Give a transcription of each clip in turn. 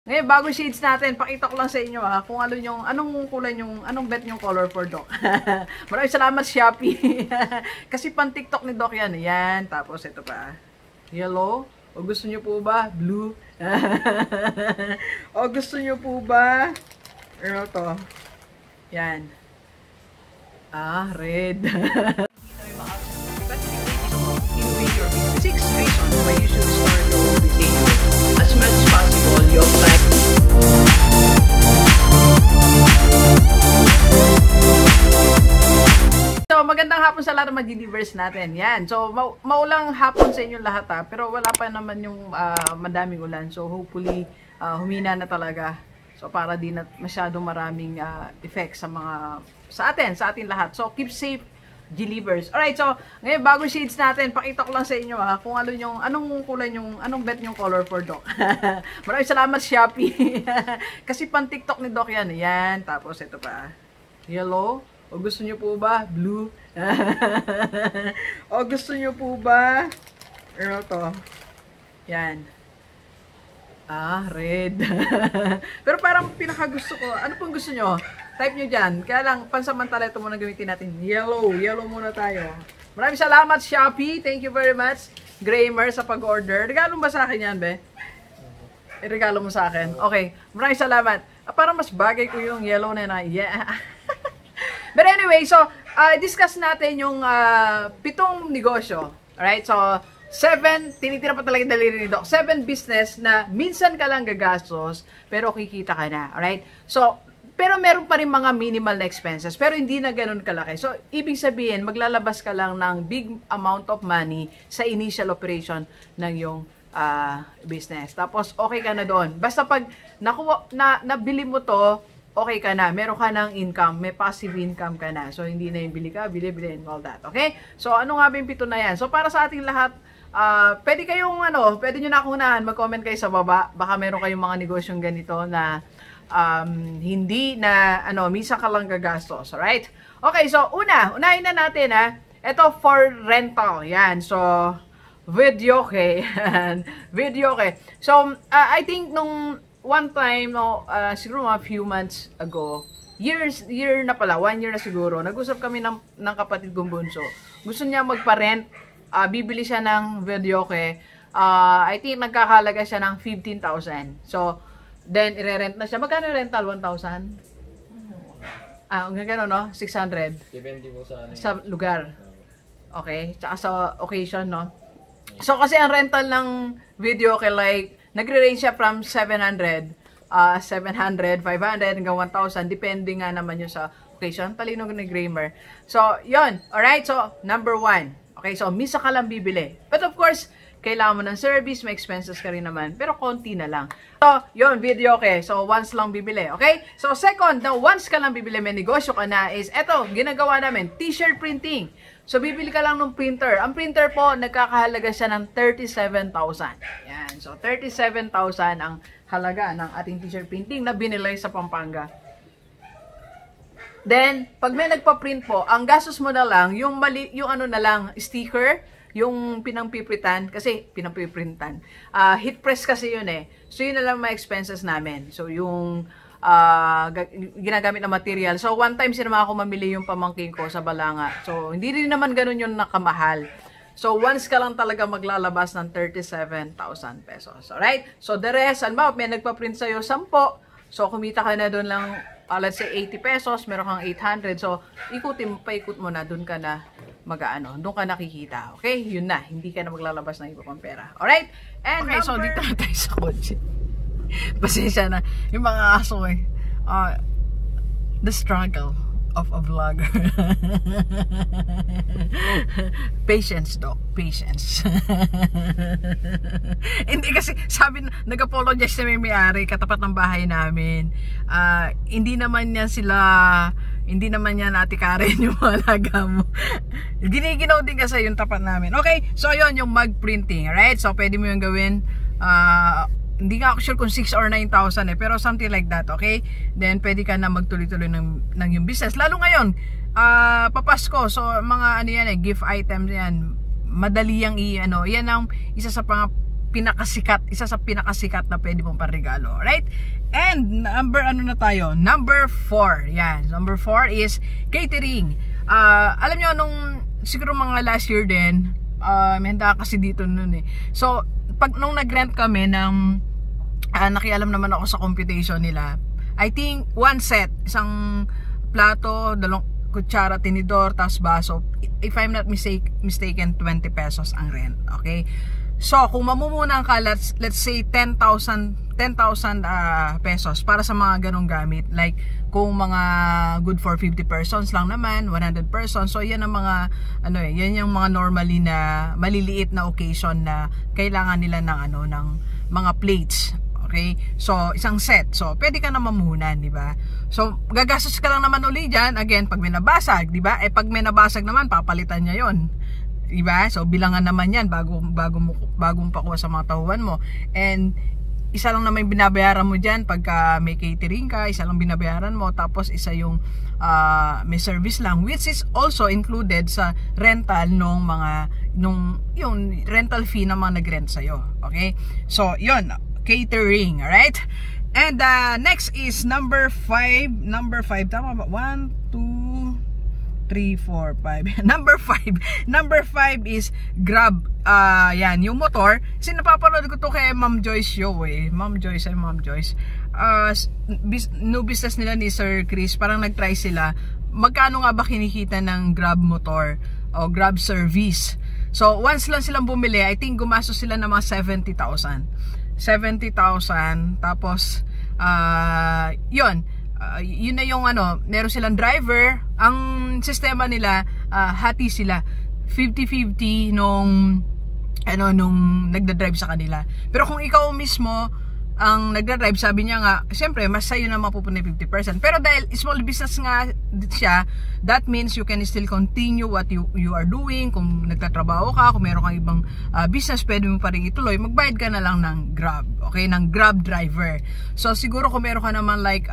Ngayon, bago shades natin, pakita ko lang sa inyo kung ano yung, anong kulay yung, anong bet yung color for Doc. Maraming salamat Shopee. Kasi pan TikTok ni Doc yan. Yan, tapos ito pa. Yellow. O gusto nyo po ba? Blue. O gusto nyo po ba? Ano to? Yan. Red. Six reasons why you should start with as much as possible your life. So, magandang hapon sa lahat ng mag-universe natin. Yan. So, maulang hapon sa inyo lahat pero wala pa naman yung madaming ulan. So, hopefully, humina na talaga. So, para di na masyadong maraming effects sa atin lahat. So, keep safe, G-Livers. Alright, so, ngayon, bago shades natin, pakita ko lang sa inyo kung ano yung, anong kulay yung, anong bet yung color for Doc. Maraming salamat Shopee. Kasi pan TikTok ni Doc yan. Yan, tapos ito pa. Yellow. O gusto nyo po ba? Blue. O gusto nyo po ba? Ano to? Yan. Red. Pero parang pinakagusto ko, ano pong gusto nyo? Type nyo dyan. Kaya lang, pansamantala ito muna gamitin natin. Yellow. Yellow muna tayo. Maraming salamat, Shopee. Thank you very much, Gramer, sa pag-order. Regalo ba sa akin yan, be? Regalo mo sa akin. Okay. Maraming salamat. Parang mas bagay ko yung yellow na yun. Yeah. But anyway, so, discuss natin yung 7 negosyo. Alright? So, 7, tinitira pa talaga yung daliri ni Doc. 7 business na minsan ka lang gagastos, pero kikita ka na. Alright? So, pero meron pa rin mga minimal na expenses, pero hindi na ganun kalaki. So, ibig sabihin, maglalabas ka lang ng big amount of money sa initial operation ng yung business. Tapos, okay ka na doon. Basta pag nabili mo to, okay ka na. Meron ka ng income. May passive income ka na. So, hindi na yung bili ka, bili, and all that. Okay? So, ano nga ba yung 7 na yan? So, para sa ating lahat, pwede kayong, pwede nyo na akunahan, mag-comment kayo sa baba. Baka meron kayong mga negosyong ganito na hindi na, misa ka lang gagastos. Alright? Okay, so, unahin na natin, Ito for rental. Yan. So, Videoke. Videoke. So, I think nung one time, siguro a few months ago, year na pala, 1 year na siguro, nag-usap kami ng kapatid kong bunso. Gusto niya magpa-rent, bibili siya ng Videoke. I think nagkakalaga siya ng 15,000. So, then, i-rent na siya. Magkano rental? 1,000? Gano'n, no? 600? Depende po sa lugar. Okay? Tsaka sa occasion, no? So, kasi ang rental ng Videoke, like, nagre-range siya from 700, 500, hanggang 1,000. Depende nga naman yun sa occasion. Talino ni Gramer. So, yun. Alright? So, number 1. Okay? So, misa ka lang bibili. But of course, kailangan mo ng service, may expenses ka rin naman. Pero konti na lang. So, yun, Videoke. So, once lang bibili. Okay? So, second, na once ka lang bibili, may negosyo ka na, is, eto, ginagawa namin, t-shirt printing. So, bibili ka lang ng printer. Ang printer po, nagkakahalaga siya ng 37,000. Yan. So, 37,000 ang halaga ng ating t-shirt printing na binili sa Pampanga. Then, pag may nagpa-print po, ang gastos mo na lang, yung sticker, yung pinangpipritan, kasi pinangpiprintan. Heat press kasi yun So, yun na lang mga expenses namin. So, yung ginagamit na material. So, one time sinama ako mamili yung pamangking ko sa Balanga. So, hindi rin naman ganun yung nakamahal. So, once ka lang talaga maglalabas ng 37,000 pesos. Alright? So, the rest, may nagpa-print sa'yo 10. So, kumita ka na doon lang, let's say 80 pesos, meron kang 800. So, paikot mo na, doon ka na doon ka nakikita. Okay? Yun na. Hindi ka na maglalabas ng iba pang pera. Alright? And okay, so dito na tayo sa kotse. Pasensya na. Yung mga aso the struggle of a vlogger. Patience, Doc. Patience. Hindi kasi, nag-apologize na may-ari, katapat ng bahay namin. Hindi naman yan Ate Karen yung malaga mo. Giniginaw din kasi yung tapat namin. Okay, so yun, yung mug printing. Alright, so pwede mo yung gawin. Hindi nga ako sure kung 6 or 9,000 pero something like that, okay? Then, pwede ka na magtuloy-tuloy ng yung business. Lalo ngayon, papasko, so mga gift items yan. Madali yang yan ang isa sa pinakasikat, isa sa pinakasikat na pwede mong parregalo. Alright? And number 4. Yan. Number 4 is catering. Alam nyo, nung siguro mga last year din, may handa kasi dito nun eh. So, nung nag-rent kami ng, nakialam naman ako sa computation nila, I think one set, isang plato, dalawang kutsara, tinidor, tas baso. If I'm not mistaken, 20 pesos ang rent. Okay? So, kung mamumunan ka, let's say 10,000 pesos para sa mga ganong gamit. Like, kung mga good for 50 persons lang naman, 100 persons. So, yan ang mga, yan yung mga normally na maliliit na occasion na kailangan nila ng, ng mga plates. Okay? So, isang set. So, pwede ka na mamuhunan, di ba? So, gagastos ka lang naman uli dyan. Again, pag may nabasag, di ba? Pag may nabasag naman, papalitan niya yon, di ba? So, bilangan naman yan bagong pakuha sa mga tauhan mo. And, isa lang naman binabayaran mo dyan pagka may catering ka, isa lang binabayaran mo, tapos isa yung may service lang, which is also included sa rental yung rental fee ng mga nag-rent sa'yo. Okay? So, yun. Catering, alright? And next is number 5. Number 5, tama ba? 1, 2, 3, 4, 5. Number 5 is Grab. Yan, yung motor. Kasi napapanood ko to kay Ma'am Joyce show eh. Ma'am Joyce. New business nila ni Sir Chris. Parang nag-try sila. Magkano nga ba kinikita ng Grab motor o Grab service? So, once lang silang bumili, I think gumastos sila ng mga 70,000, tapos yun na yung meron silang driver. Ang sistema nila, hati sila 50-50 nung nagda-drive sa kanila. Pero kung ikaw mismo ang nagda-drive, sabi niya nga, siyempre mas sa'yo na mapupunta 50%. Pero dahil small business nga siya, that means you can still continue what you are doing. Kung nagtatrabaho ka, kung meron kang ibang business, pwede mo pa rin ituloy, magbayad ka na lang ng Grab. Okay, ng Grab driver. So siguro kung meron ka naman like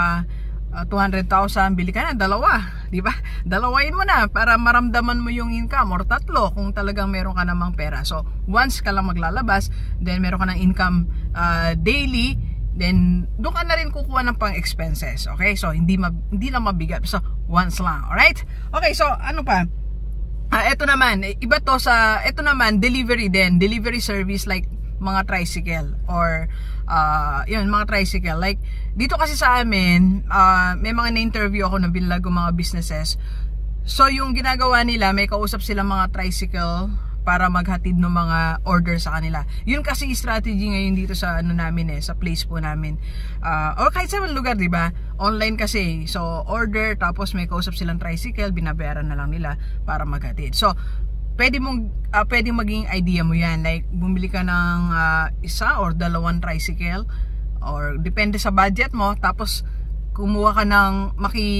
200,000, bili ka na dalawa, di ba? Dalawain mo na para maramdaman mo yung income, or tatlo kung talagang meron ka namang pera. So once ka lang maglalabas, then meron ka ng income daily, then doon ka na rin kukuha ng pang expenses. Okay, so hindi lang mabigat, so once lang. Alright? Okay, so ano pa? Ito naman, iba to sa, ito naman delivery din, delivery service like mga tricycle or yun, mga tricycle. Like dito kasi sa amin, may mga na-interview ako na binilago mga businesses. So yung ginagawa nila, may kausap sila mga tricycle para maghatid ng mga order sa kanila. Yun kasi strategy ngayon dito sa namin sa place po namin. Or kahit sa lugar, di ba? Online kasi. So order, tapos may kausap silang tricycle, binabayaran na lang nila para maghatid. So pwedeng maging idea mo yan. Like, bumili ka ng isa or dalawang tricycle, or depende sa budget mo, tapos kumuha ka ng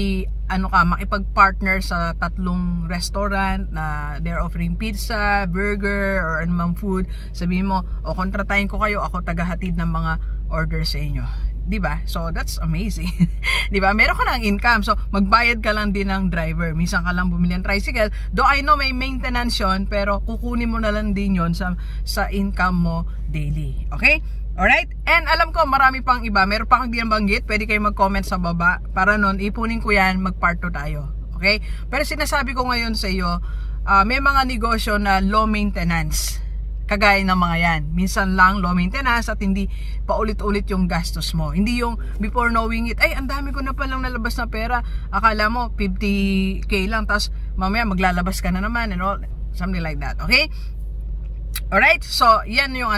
makipag-partner sa 3 restaurant na they're offering pizza, burger, or anumang food. Sabihin mo, kontratahin ko kayo, ako tagahatid ng mga order sa inyo. Diba? So that's amazing. Diba? Meron ka ng income. So magbayad ka lang din ng driver. Minsan ka lang bumili ng tricycle. Though I know may maintenance yun, pero kukunin mo na lang din yun sa income mo daily. Okay? Alright? And alam ko marami pang iba. Meron pa kang di nabanggit. Pwede kayo mag-comment sa baba. Para nun, ipunin ko yan, mag-part 2 tayo. Okay? Pero sinasabi ko ngayon sa iyo, may mga negosyo na low maintenance. Kagaya ng mga yan. Minsan lang low maintenance at hindi paulit-ulit yung gastos mo. Hindi yung before knowing it, ay ang dami ko na palang nalabas na pera. Akala mo 50k lang, tapos mamaya maglalabas ka na naman and all, something like that. Okay? Alright? So, yan yung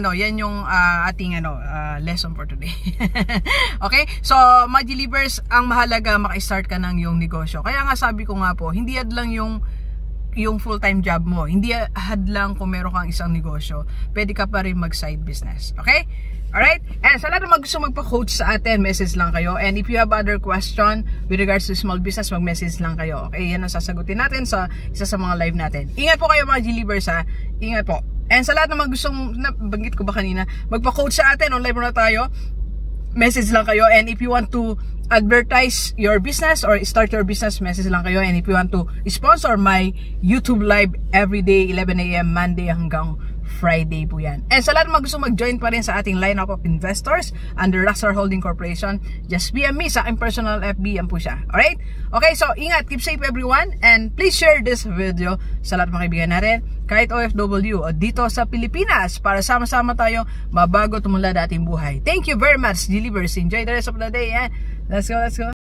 ating lesson for today. Okay? So, mga G-Libers, ang mahalaga maka-start ka ng yung negosyo. Kaya nga sabi ko nga po, hindi yan lang yung full-time job mo. Hindi hadlang kung meron kang isang negosyo. Pwede ka pa rin mag-side business. Okay? Alright? And sa lahat na gusto magpa-coach sa atin, message lang kayo. And if you have other question with regards to small business, mag-message lang kayo. Okay? Yan ang sasagutin natin sa isa sa mga live natin. Ingat po kayo mga G-Libers ha. Ingat po. And sa lahat na gustong, banggit ko ba kanina, magpa-coach sa atin, on live na tayo, message lang kayo. And if you want to advertise your business or start your business, message lang kayo. And if you want to sponsor my YouTube live every day 11 AM Monday hanggang Friday po yan. And sa lahat ng gusto mag-join pa rin sa ating lineup of investors under Rockstar Holding Corporation, just PM me sa aking personal FB, yan po siya. Alright? Okay, so ingat, keep safe everyone, and please share this video sa lahat ng mga kaibigan natin, kahit OFW o dito sa Pilipinas, para sama-sama tayo mabago tumunlad ating buhay. Thank you very much, Delivers. Enjoy the rest of the day. Let's go, let's go.